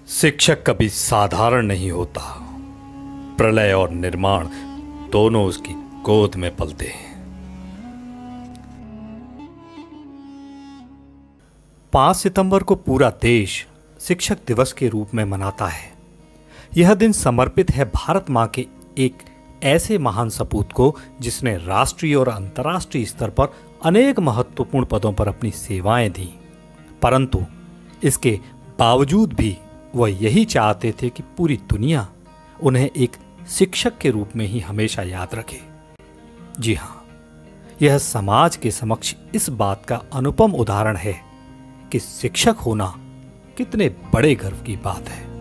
शिक्षक कभी साधारण नहीं होता। प्रलय और निर्माण दोनों उसकी गोद में पलते हैं। 5 सितंबर को पूरा देश शिक्षक दिवस के रूप में मनाता है। यह दिन समर्पित है भारत मां के एक ऐसे महान सपूत को जिसने राष्ट्रीय और अंतर्राष्ट्रीय स्तर पर अनेक महत्वपूर्ण पदों पर अपनी सेवाएं दी, परंतु इसके बावजूद भी वह यही चाहते थे कि पूरी दुनिया उन्हें एक शिक्षक के रूप में ही हमेशा याद रखे। जी हां, यह समाज के समक्ष इस बात का अनुपम उदाहरण है कि शिक्षक होना कितने बड़े गर्व की बात है।